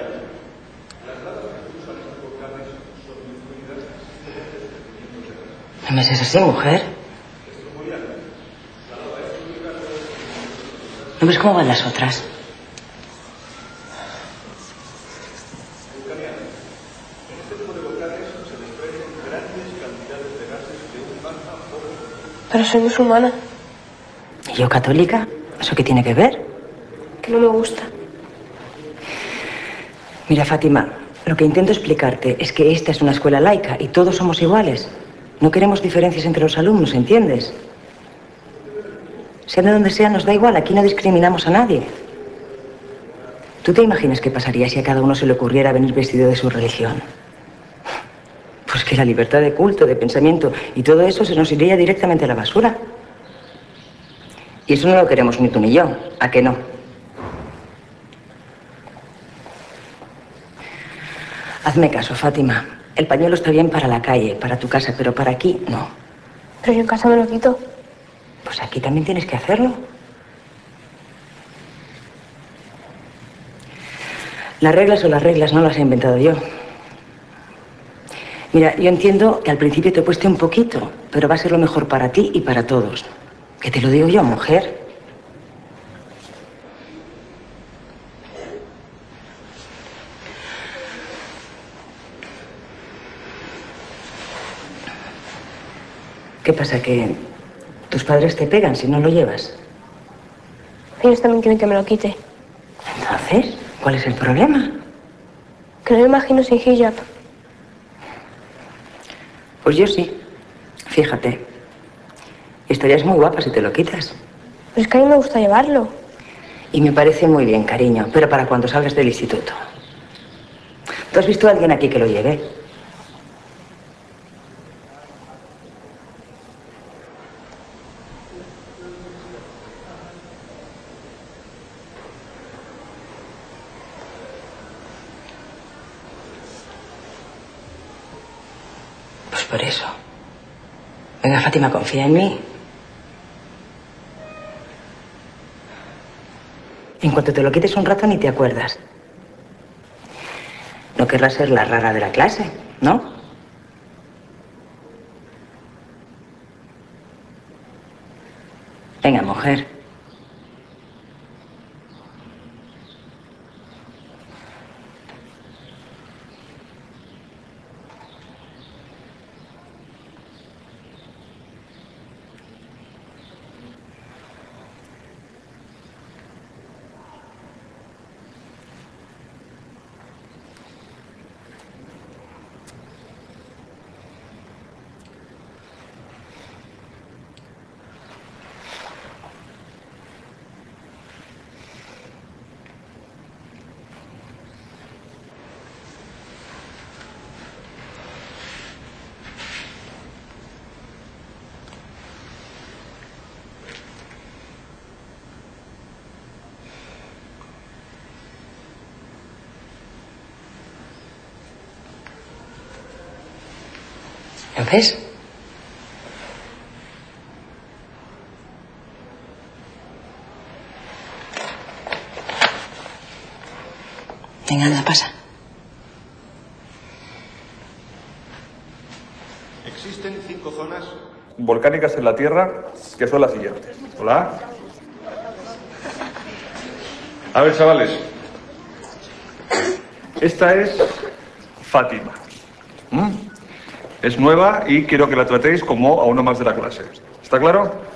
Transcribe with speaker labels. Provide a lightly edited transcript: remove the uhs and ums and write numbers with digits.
Speaker 1: No me seas así, mujer. ¿No ves cómo van las otras?
Speaker 2: Pero soy musulmana.
Speaker 1: ¿Y yo católica? ¿Eso qué tiene que ver?
Speaker 2: Que no me gusta.
Speaker 1: Mira, Fátima, lo que intento explicarte es que esta es una escuela laica y todos somos iguales. No queremos diferencias entre los alumnos, ¿entiendes? Sean de donde sean, nos da igual. Aquí no discriminamos a nadie. ¿Tú te imaginas qué pasaría si a cada uno se le ocurriera venir vestido de su religión? Pues que la libertad de culto, de pensamiento y todo eso se nos iría directamente a la basura. Y eso no lo queremos ni tú ni yo. ¿A qué no? Hazme caso, Fátima. El pañuelo está bien para la calle, para tu casa, pero para aquí no.
Speaker 2: Pero yo en casa me lo quito.
Speaker 1: Pues aquí también tienes que hacerlo. Las reglas son las reglas, no las he inventado yo. Mira, yo entiendo que al principio te cueste un poquito, pero va a ser lo mejor para ti y para todos. Que te lo digo yo, mujer. ¿Qué pasa? ¿Que tus padres te pegan si no lo llevas?
Speaker 2: Ellos también quieren que me lo quite.
Speaker 1: Entonces, ¿cuál es el problema?
Speaker 2: Que no me imagino sin hijab.
Speaker 1: Pues yo sí. Fíjate. Estarías muy guapa si te lo quitas.
Speaker 2: Pero es que a mí me gusta llevarlo.
Speaker 1: Y me parece muy bien, cariño, pero para cuando salgas del instituto. ¿Tú has visto a alguien aquí que lo lleve? Pues por eso. Venga, Fátima, confía en mí. En cuanto te lo quites un rato ni te acuerdas. No querrás ser la rara de la clase, ¿no? Venga, mujer. ¿Lo ves? Venga, anda, pasa.
Speaker 3: Existen 5 zonas volcánicas en la Tierra que son las siguientes. Hola. A ver, chavales. Esta es Fátima. Es nueva y quiero que la tratéis como a uno más de la clase. ¿Está claro?